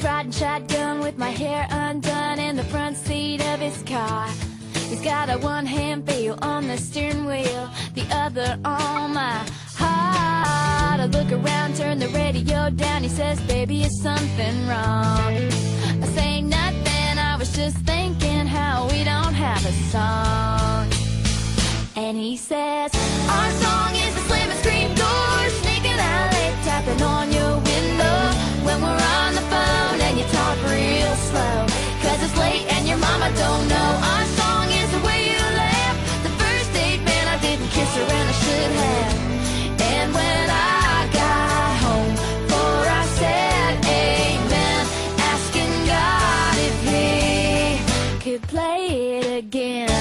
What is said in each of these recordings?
riding shotgun with my hair undone in the front seat of his car. He's got a one-hand feel on the steering wheel, the other on my heart. I look around, turn the radio down. He says, baby, is something wrong? I say nothing, I was just thinking how we don't have a song. And he says, our song is a slamming screen door, sneaking out late, tapping on your window when we're on the phone and you talk real slow, 'cause it's late and your mama don't know. Our song is the way you laugh, the first date, man, I didn't kiss her and I should have. And when I got home, for I said amen, asking God if he could play it again.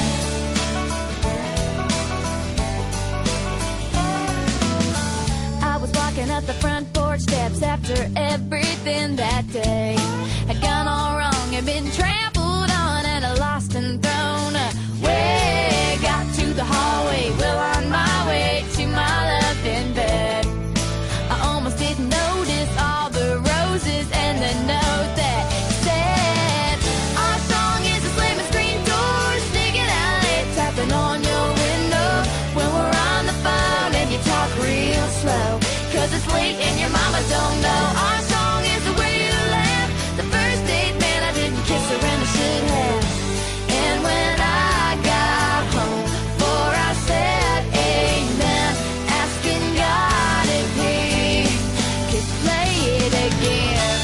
Up the front porch steps after everything that day had gone all wrong and been trampled on and lost and thrown away. Got to the hallway, well on my way to my love in bed. I almost didn't notice all the roses and the note that said, our song is a slamming screen door, sneaking out late, tapping on your window when we're on the phone and you talk real slow, 'cause it's late and your mama don't know. Our song is the way you laugh, the first date, man, I didn't kiss her and I should have. And when I got home, for I said amen, asking God if he could play it again.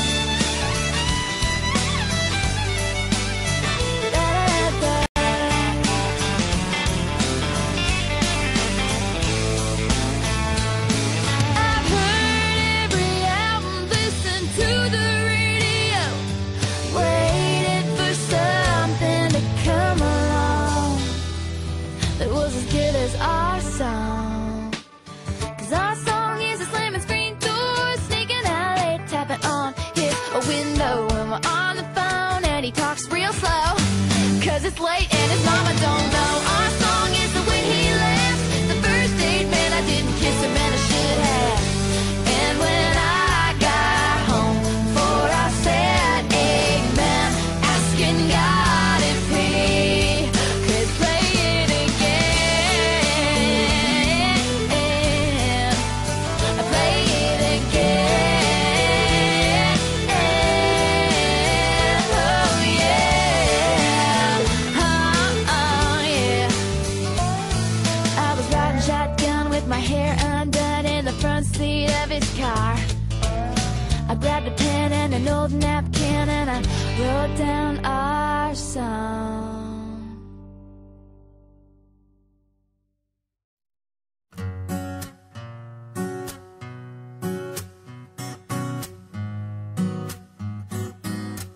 Our song, 'cause our song is a slamming screen door, sneaking out late, tapping on his window when we're on the phone and he talks real slow, 'cause it's late and his mama don't know. Our song is the way he laughs, the first date, man, I didn't kiss him and I should have. And when I got home, for I said amen, asking God if he could play it again. My hair undone in the front seat of his car. I grabbed a pen and an old napkin and I wrote down our song.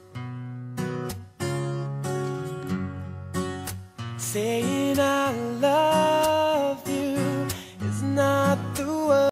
Saying I love